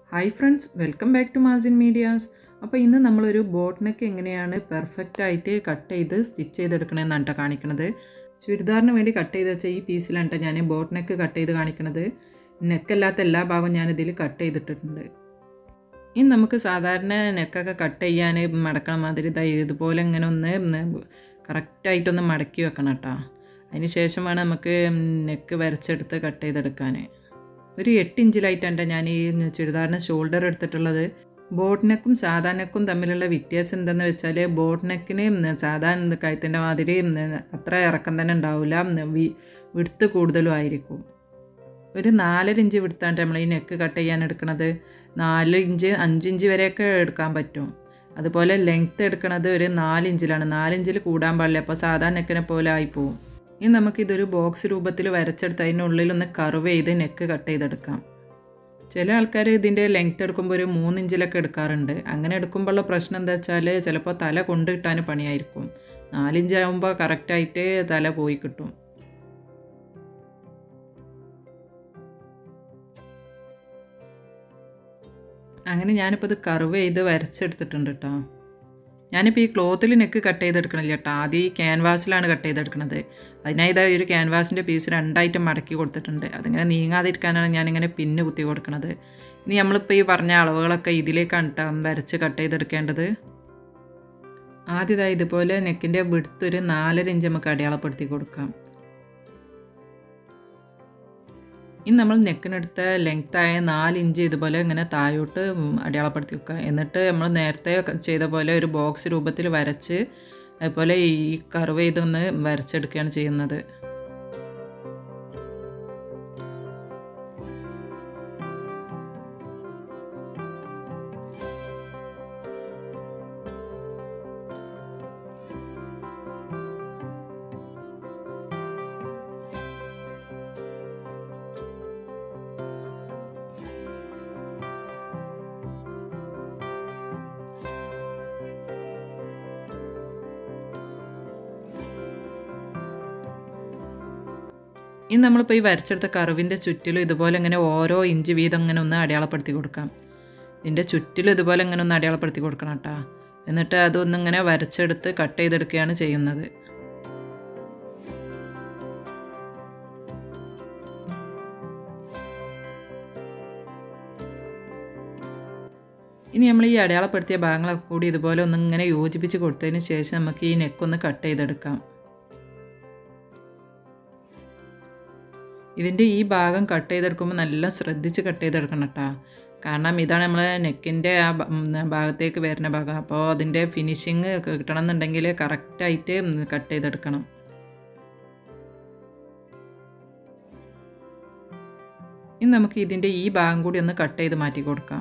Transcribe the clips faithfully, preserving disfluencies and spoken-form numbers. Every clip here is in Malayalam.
Hi friends, welcome back to Mazin Medias. അപ്പോൾ ഇന്ന് നമ്മൾ ഒരു ബോട്ട് നെക്ക് എങ്ങനെയാണ് പെർഫെക്റ്റ് ആയിട്ട് കട്ട് ചെയ്ത് സ്റ്റിച്ച് ചെയ്തെടുക്കണമെന്നാണ് ട്ടോ കാണിക്കുന്നത്. ചുരിദാറിന് വേണ്ടി കട്ട് ചെയ്ത് വെച്ച ഈ പീസിലാണ് ട്ടോ ഞാൻ ബോട്ട് നെക്ക് കട്ട് ചെയ്ത് കാണിക്കുന്നത്. നെക്ക് അല്ലാത്ത എല്ലാ ഭാഗവും ഞാൻ ഇതിൽ കട്ട് ചെയ്തിട്ടുണ്ട്. ഇനി നമുക്ക് സാധാരണ നെക്കൊക്കെ കട്ട് ചെയ്യാൻ മടക്കണ മാതിരി ഇതുപോലെ ഇങ്ങനെ ഒന്ന് കറക്റ്റ് ആയിട്ടൊന്ന് മടക്കി വെക്കണം ട്ടോ. അതിന് ശേഷം വേണം നമുക്ക് നെക്ക് വരച്ചെടുത്ത് കട്ട് ചെയ്തെടുക്കാൻ. ഒരു എട്ട് ഇഞ്ചിലായിട്ടാണ് ഞാൻ ഈ ചുരിദാറിന് ഷോൾഡർ എടുത്തിട്ടുള്ളത്. ബോട്ട് നെക്കും സാധാ നെക്കും തമ്മിലുള്ള വ്യത്യാസം എന്തെന്ന് വെച്ചാൽ ബോട്ട് നെക്കിന് സാധാരണ കഴുത്തിൻ്റെ മാതിരി അത്ര ഇറക്കം തന്നെ ഉണ്ടാവില്ല, വിടുത്ത് കൂടുതലും ആയിരിക്കും. ഒരു നാലര ഇഞ്ച് വിടുത്താണ് നമ്മൾ ഈ നെക്ക് കട്ട് ചെയ്യാൻ എടുക്കുന്നത്. നാല് ഇഞ്ച് അഞ്ചിഞ്ച് വരെയൊക്കെ എടുക്കാൻ പറ്റും. അതുപോലെ ലെങ്ത്ത് എടുക്കുന്നത് ഒരു നാലിഞ്ചിലാണ്. നാലിഞ്ചിൽ കൂടാൻ പാടില്ല, അപ്പോൾ സാധാ നെക്കിനെ പോലെ ആയിപ്പോവും. ഇനി നമുക്കിതൊരു ബോക്സ് രൂപത്തിൽ വരച്ചെടുത്ത് അതിനുള്ളിലൊന്ന് കർവ് ചെയ്ത് നെക്ക് കട്ട് ചെയ്തെടുക്കാം. ചില ആൾക്കാർ ഇതിൻ്റെ ലെങ്ത്ത് എടുക്കുമ്പോൾ ഒരു മൂന്നിഞ്ചിലൊക്കെ എടുക്കാറുണ്ട്. അങ്ങനെ എടുക്കുമ്പോഴുള്ള പ്രശ്നം എന്താ വെച്ചാൽ ചിലപ്പോൾ തല കൊണ്ടിട്ടാൻ പണിയായിരിക്കും. നാലിഞ്ചാകുമ്പോൾ കറക്റ്റായിട്ട് തല പോയി കിട്ടും. അങ്ങനെ ഞാനിപ്പോൾ ഇത് കർവ് ചെയ്ത് വരച്ചെടുത്തിട്ടുണ്ട് കേട്ടോ. ഞാനിപ്പോൾ ഈ ക്ലോത്തിൽ നെക്ക് കട്ട് ചെയ്തെടുക്കണില്ല കേട്ടോ. ആദ്യം ഈ ക്യാൻവാസിലാണ് കട്ട് ചെയ്തെടുക്കുന്നത്. അതിനായി ഇതാ ഒരു ക്യാൻവാസിൻ്റെ പീസ് രണ്ടായിട്ട് മടക്കി കൊടുത്തിട്ടുണ്ട്. അതിങ്ങനെ നീങ്ങാതിരിക്കാനാണ് ഞാനിങ്ങനെ പിന്ന് കുത്തി കൊടുക്കുന്നത്. ഇനി നമ്മളിപ്പോൾ ഈ പറഞ്ഞ അളവുകളൊക്കെ ഇതിലേക്കാണ് കേട്ടോ വരച്ച് കട്ട് ചെയ്തെടുക്കേണ്ടത്. ആദ്യമായി ഇതുപോലെ നെക്കിൻ്റെ വിഡ്ത്ത് ഒരു നാലര ഇഞ്ച് നമുക്ക് അടയാളപ്പെടുത്തി കൊടുക്കാം. ഇനി നമ്മൾ നെക്കിനെടുത്ത ലെങ്ത്തായ നാലിഞ്ച് ഇതുപോലെ ഇങ്ങനെ താഴോട്ട് അടയാളപ്പെടുത്തി വെക്കുക. എന്നിട്ട് നമ്മൾ നേരത്തെ ചെയ്ത പോലെ ഒരു ബോക്സ് രൂപത്തിൽ വരച്ച് അതുപോലെ ഈ കർവ് ചെയ്തൊന്ന് വരച്ചെടുക്കുകയാണ് ചെയ്യുന്നത്. ഇനി നമ്മളിപ്പോൾ ഈ വരച്ചെടുത്ത കർവിൻ്റെ ചുറ്റിലും ഇതുപോലെ ഇങ്ങനെ ഓരോ ഇഞ്ച് വീതം ഇങ്ങനെ ഒന്ന് അടയാളപ്പെടുത്തി കൊടുക്കാം. ഇതിൻ്റെ ചുറ്റിലും ഇതുപോലെ ഇങ്ങനെ ഒന്ന് അടയാളപ്പെടുത്തി കൊടുക്കണം കേട്ടോ. എന്നിട്ട് അതൊന്നിങ്ങനെ വരച്ചെടുത്ത് കട്ട് ചെയ്തെടുക്കുകയാണ് ചെയ്യുന്നത്. ഇനി നമ്മൾ ഈ അടയാളപ്പെടുത്തിയ ഭാഗങ്ങളൊക്കെ കൂടി ഇതുപോലെ ഒന്നിങ്ങനെ യോജിപ്പിച്ച് കൊടുത്തതിന് ശേഷം നമുക്ക് ഈ നെക്കൊന്ന് കട്ട് ചെയ്തെടുക്കാം. ഇതിൻ്റെ ഈ ഭാഗം കട്ട് ചെയ്തെടുക്കുമ്പോൾ നല്ല ശ്രദ്ധിച്ച് കട്ട് ചെയ്തെടുക്കണം കേട്ടോ. കാരണം ഇതാണ് നമ്മൾ നെക്കിൻ്റെ ആ ഭാഗത്തേക്ക് വരുന്ന ഭാഗം. അപ്പോൾ അതിൻ്റെ ഫിനിഷിങ് കിട്ടണം എന്നുണ്ടെങ്കിൽ കറക്റ്റായിട്ട് കട്ട് ചെയ്തെടുക്കണം. ഇനി നമുക്ക് ഇതിൻ്റെ ഈ ഭാഗം കൂടി ഒന്ന് കട്ട് ചെയ്ത് മാറ്റി കൊടുക്കാം.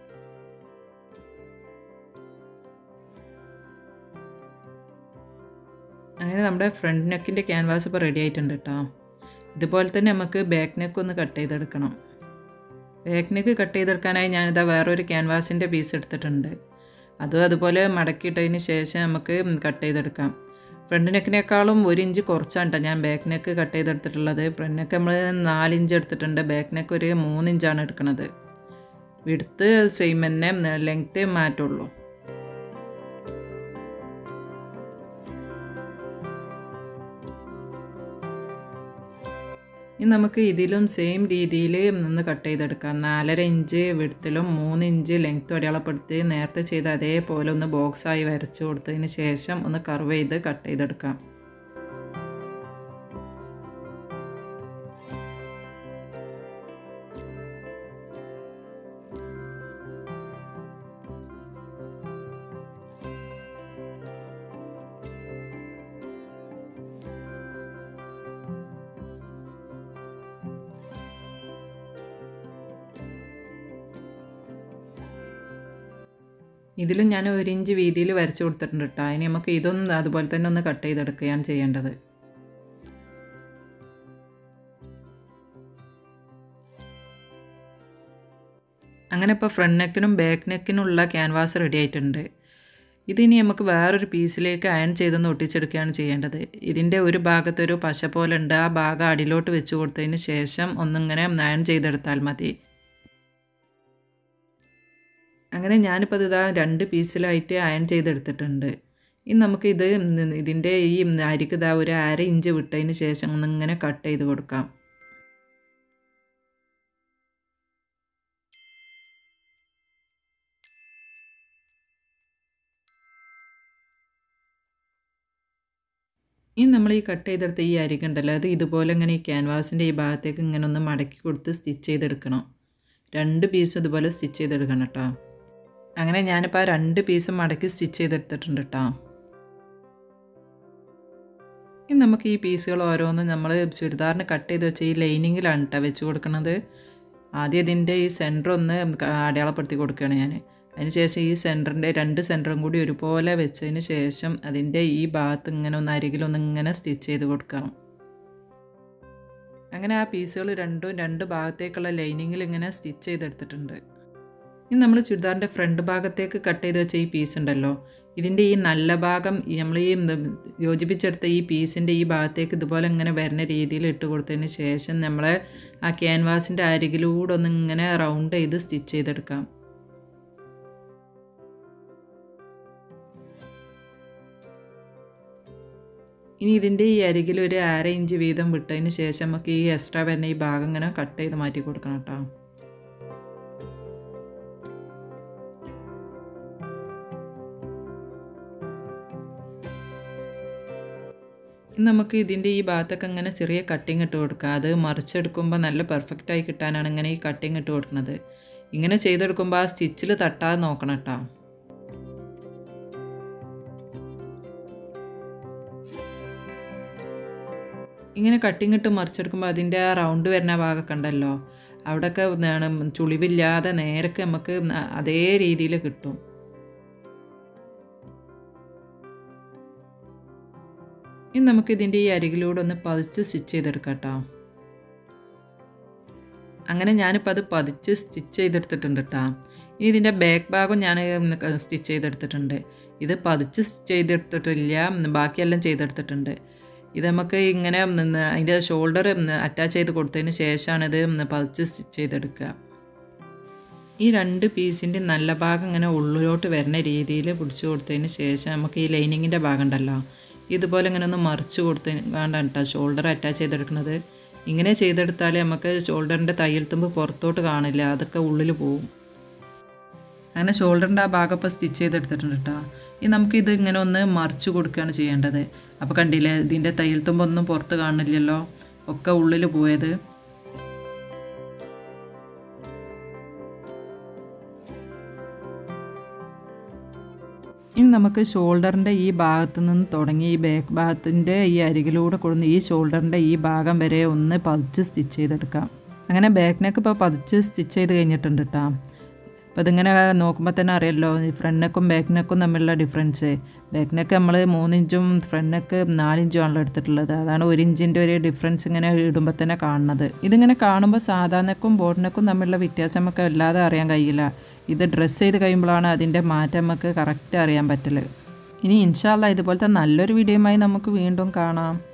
അങ്ങനെ നമ്മുടെ ഫ്രണ്ട് നെക്കിൻ്റെ ക്യാൻവാസ് ഇപ്പോൾ റെഡി ആയിട്ടുണ്ട് കേട്ടോ. ഇതുപോലെ തന്നെ നമുക്ക് ബാക്ക് നെക്ക് ഒന്ന് കട്ട് ചെയ്തെടുക്കണം. ബാക്ക് നെക്ക് കട്ട് ചെയ്തെടുക്കാനായി ഞാനിതാ വേറൊരു ക്യാൻവാസിൻ്റെ പീസ് എടുത്തിട്ടുണ്ട്. അതും അതുപോലെ മടക്കിയിട്ടതിന് ശേഷം നമുക്ക് കട്ട് ചെയ്തെടുക്കാം. ഫ്രണ്ട് നെക്കിനേക്കാളും ഒരു ഇഞ്ച് കുറച്ചാണ് കേട്ടോ ഞാൻ ബാക്ക് നെക്ക് കട്ട് ചെയ്തെടുത്തിട്ടുള്ളത്. ഫ്രണ്ട് നെക്ക് നമ്മൾ നാലിഞ്ച് എടുത്തിട്ടുണ്ട്, ബാക്ക് നെക്ക് ഒരു മൂന്നിഞ്ചാണ് എടുക്കുന്നത്. വിഡ്ത്ത് സെയിം തന്നെ, ലെങ്ത്ത് മാറ്റുള്ളൂ. ഇനി നമുക്ക് ഇതിലും സെയിം രീതിയിൽ നിന്ന് കട്ട് ചെയ്തെടുക്കാം. നാലര ഇഞ്ച് വിഡ്ത്തിലും മൂന്ന് ഇഞ്ച് ലെങ്ത്തും അടയാളപ്പെടുത്തി നേരത്തെ ചെയ്ത് അതേപോലെ ഒന്ന് ബോക്സായി വരച്ച് കൊടുത്തതിന് ശേഷം ഒന്ന് കർവ് ചെയ്ത് കട്ട് ചെയ്തെടുക്കാം. ഇതിലും ഞാൻ ഒരു ഇഞ്ച് വീതിയിൽ വരച്ച് കൊടുത്തിട്ടുണ്ട് കേട്ടോ. ഇനി നമുക്ക് ഇതൊന്നും അതുപോലെ തന്നെ ഒന്ന് കട്ട് ചെയ്തെടുക്കുകയാണ് ചെയ്യേണ്ടത്. അങ്ങനെ ഇപ്പോൾ ഫ്രണ്ട് നെക്കിനും ബാക്ക് നെക്കിനുള്ള ക്യാൻവാസ് റെഡി ആയിട്ടുണ്ട്. ഇതിനി നമുക്ക് വേറൊരു പീസിലേക്ക് അയൺ ചെയ്തൊന്ന് ഒട്ടിച്ചെടുക്കുകയാണ് ചെയ്യേണ്ടത്. ഇതിൻ്റെ ഒരു ഭാഗത്തൊരു പശ പോലെ ഉണ്ട്, ആ ഭാഗം അടിയിലോട്ട് വെച്ച് കൊടുത്തതിന് ശേഷം ഒന്നിങ്ങനെ അയൺ ചെയ്തെടുത്താൽ മതി. അങ്ങനെ ഞാനിപ്പോൾ ഇതാ രണ്ട് പീസിലായിട്ട് അയൺ ചെയ്തെടുത്തിട്ടുണ്ട്. ഇനി നമുക്കിത് ഇതിൻ്റെ ഈ അരിക്ക് ഇതാ ഒരു അര ഇഞ്ച് വിട്ടതിന് ശേഷം ഒന്നിങ്ങനെ കട്ട് ചെയ്ത് കൊടുക്കാം. ഇനി നമ്മൾ ഈ കട്ട് ചെയ്തെടുത്ത ഈ അരിക്കുണ്ടല്ലോ, അത് ഇതുപോലെ ഇങ്ങനെ ഈ ക്യാൻവാസിൻ്റെ ഈ ഭാഗത്തേക്ക് ഇങ്ങനെ ഒന്ന് മടക്കി കൊടുത്ത് സ്റ്റിച്ച് ചെയ്തെടുക്കണം. രണ്ട് പീസും ഇതുപോലെ സ്റ്റിച്ച് ചെയ്തെടുക്കണം കേട്ടോ. അങ്ങനെ ഞാനിപ്പോൾ ആ രണ്ട് പീസും മടക്കി സ്റ്റിച്ച് ചെയ്തെടുത്തിട്ടുണ്ട് കേട്ടോ. ഇനി നമുക്ക് ഈ പീസുകൾ ഓരോന്നും നമ്മൾ ചുരിദാറിന് കട്ട് ചെയ്ത് വെച്ച് ഈ ലൈനിങ്ങിലാണ് കേട്ടോ വെച്ച് കൊടുക്കുന്നത്. ആദ്യം ഇതിൻ്റെ ഈ സെൻറ്റർ ഒന്ന് അടയാളപ്പെടുത്തി കൊടുക്കുകയാണ് ഞാൻ. അതിന് ശേഷം ഈ സെൻറ്ററിൻ്റെ രണ്ട് സെൻറ്ററും കൂടി ഒരുപോലെ വെച്ചതിന് ശേഷം അതിൻ്റെ ഈ ഭാഗത്ത് ഇങ്ങനെ ഒന്ന് അരികിലൊന്ന് ഇങ്ങനെ സ്റ്റിച്ച് ചെയ്ത് കൊടുക്കണം. അങ്ങനെ ആ പീസുകൾ രണ്ടും രണ്ട് ഭാഗത്തേക്കുള്ള ലൈനിങ്ങിൽ ഇങ്ങനെ സ്റ്റിച്ച് ചെയ്തെടുത്തിട്ടുണ്ട്. ഇനി നമ്മൾ ചുരിദാറിൻ്റെ ഫ്രണ്ട് ഭാഗത്തേക്ക് കട്ട് ചെയ്ത് വെച്ച ഈ പീസ് ഉണ്ടല്ലോ, ഇതിൻ്റെ ഈ നല്ല ഭാഗം നമ്മൾ ഈ യോജിപ്പിച്ചെടുത്ത ഈ പീസിൻ്റെ ഈ ഭാഗത്തേക്ക് ഇതുപോലെ ഇങ്ങനെ വരുന്ന രീതിയിൽ ഇട്ട് കൊടുത്തതിന് ശേഷം നമ്മൾ ആ ക്യാൻവാസിൻ്റെ അരികിലൂടെ ഒന്ന് ഇങ്ങനെ റൗണ്ട് ചെയ്ത് സ്റ്റിച്ച് ചെയ്തെടുക്കാം. ഇനി ഇതിൻ്റെ ഈ അരികിൽ ഒരു അര ഇഞ്ച് വീതം വിട്ടതിന് ശേഷം നമുക്ക് ഈ എക്സ്ട്രാ വരുന്ന ഈ ഭാഗം ഇങ്ങനെ കട്ട് ചെയ്ത് മാറ്റി കൊടുക്കണം കേട്ടോ. ഇനി നമുക്ക് ഇതിൻ്റെ ഈ ഭാഗത്തൊക്കെ ഇങ്ങനെ ചെറിയ കട്ടിങ് ഇട്ട് കൊടുക്കുക. അത് മറിച്ചെടുക്കുമ്പോൾ നല്ല പെർഫെക്റ്റായി കിട്ടാനാണ് ഇങ്ങനെ ഈ കട്ടിങ് ഇട്ട് കൊടുക്കുന്നത്. ഇങ്ങനെ ചെയ്തെടുക്കുമ്പോൾ ആ സ്റ്റിച്ചിൽ തട്ടാതെ നോക്കണം കേട്ടോ. ഇങ്ങനെ കട്ടിങ് ഇട്ട് മറിച്ചെടുക്കുമ്പോൾ അതിൻ്റെ ആ റൗണ്ട് വരുന്ന ഭാഗമൊക്കെ ഉണ്ടല്ലോ, അവിടെയൊക്കെ ചുളിവില്ലാതെ നേരൊക്കെ നമുക്ക് അതേ രീതിയിൽ കിട്ടും. ഇനി നമുക്കിതിൻ്റെ ഈ അരികിലൂടെ ഒന്ന് പതിച്ച് സ്റ്റിച്ച് ചെയ്തെടുക്കാം കേട്ടോ. അങ്ങനെ ഞാനിപ്പോൾ അത് പതിച്ച് സ്റ്റിച്ച് ചെയ്തെടുത്തിട്ടുണ്ട് കേട്ടോ. ഇനി ഇതിൻ്റെ ബാക്ക് ഭാഗം ഞാൻ സ്റ്റിച്ച് ചെയ്തെടുത്തിട്ടുണ്ട്. ഇത് പതിച്ച് സ്റ്റിച്ച് ചെയ്തെടുത്തിട്ടില്ല, ബാക്കിയെല്ലാം ചെയ്തെടുത്തിട്ടുണ്ട്. ഇത് നമുക്ക് ഇങ്ങനെ അതിൻ്റെ ഷോൾഡർ അറ്റാച്ച് ചെയ്ത് കൊടുത്തതിന് ശേഷമാണ് ഇത് പതിച്ച് സ്റ്റിച്ച് ചെയ്തെടുക്കുക. ഈ രണ്ട് പീസിൻ്റെ നല്ല ഭാഗം ഇങ്ങനെ ഉള്ളിലോട്ട് വരുന്ന രീതിയിൽ പിടിച്ച് കൊടുത്തതിന് ശേഷം നമുക്ക് ഈ ലൈനിങ്ങിൻ്റെ ഭാഗം ഉണ്ടല്ലോ, ഇതുപോലെ ഇങ്ങനെ ഒന്ന് മറിച്ച് കൊടുത്ത് വേണ്ടാണ് കേട്ടോ ഷോൾഡർ അറ്റാച്ച് ചെയ്തെടുക്കുന്നത്. ഇങ്ങനെ ചെയ്തെടുത്താൽ നമുക്ക് ഷോൾഡറിൻ്റെ തയ്യൽ തുമ്പ് പുറത്തോട്ട് കാണില്ല, അതൊക്കെ ഉള്ളിൽ പോവും. അങ്ങനെ ഷോൾഡറിൻ്റെ ആ ഭാഗം ഇപ്പോൾ സ്റ്റിച്ച് ചെയ്തെടുത്തിട്ടുണ്ട് കേട്ടോ. ഇനി നമുക്കിത് ഇങ്ങനെ ഒന്ന് മറിച്ച് കൊടുക്കുകയാണ് ചെയ്യേണ്ടത്. അപ്പോൾ കണ്ടില്ലേ, ഇതിൻ്റെ തയ്യൽ തുമ്പൊന്നും പുറത്ത് കാണില്ലല്ലോ, ഒക്കെ ഉള്ളിൽ പോയത്. ഇനി നമുക്ക് ഷോൾഡറിൻ്റെ ഈ ഭാഗത്ത് നിന്ന് തുടങ്ങി ഈ ബാക്ക് ഭാഗത്തിൻ്റെ ഈ അരികിലൂടെ കൊടുന്ന് ഈ ഷോൾഡറിൻ്റെ ഈ ഭാഗം വരെ ഒന്ന് പതിച്ച് സ്റ്റിച്ച് ചെയ്തെടുക്കാം. അങ്ങനെ ബാക്ക് നെക്ക് ഇപ്പോൾ പതിച്ച് സ്റ്റിച്ച് ചെയ്ത് കഴിഞ്ഞിട്ടുണ്ട് കേട്ടോ. അപ്പോൾ ഇതിങ്ങനെ നോക്കുമ്പോൾ തന്നെ അറിയാമല്ലോ ഫ്രണ്ട് നെക്കും ബാക്ക് നെക്കും തമ്മിലുള്ള ഡിഫറൻസ്. ബാക്ക് നെക്ക് നമ്മൾ മൂന്നിഞ്ചും ഫ്രണ്ട് നെക്ക് നാലിഞ്ചും ആണല്ലോ എടുത്തിട്ടുള്ളത്. അതാണ് ഒരു ഇഞ്ചിൻ്റെ ഒരു ഡിഫറൻസ് ഇങ്ങനെ ഇടുമ്പോൾ തന്നെ കാണുന്നത്. ഇതിങ്ങനെ കാണുമ്പോൾ സാധാ നെക്കും ബോട്ട് നെക്കും തമ്മിലുള്ള വ്യത്യാസം നമുക്ക് വല്ലാതെ അറിയാൻ കഴിയില്ല. ഇത് ഡ്രസ്സ് ചെയ്ത് കഴിയുമ്പോഴാണ് അതിൻ്റെ മാറ്റം നമുക്ക് കറക്റ്റ് അറിയാൻ പറ്റല്. ഇനി ഇൻഷാ അല്ലാഹ് ഇതുപോലത്തെ നല്ലൊരു വീഡിയോയുമായി നമുക്ക് വീണ്ടും കാണാം.